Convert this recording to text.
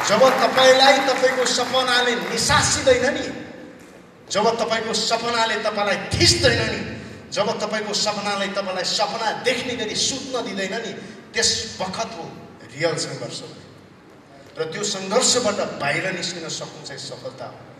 जब तपाईलाई तपाईको सपनाले निसासिदैन नि, जब तपाईको सपनाले तपाईलाई थिच्दैन नि, जब तपाईको सपनाले तपाईलाई सपना देख्ने गरी सुत्न दिँदैन नि, त्यस बखत हो रियल संघर्ष। र त्यो संघर्षबाट बाहिर निस्किन सक्नु चाहिँ सफलता हो।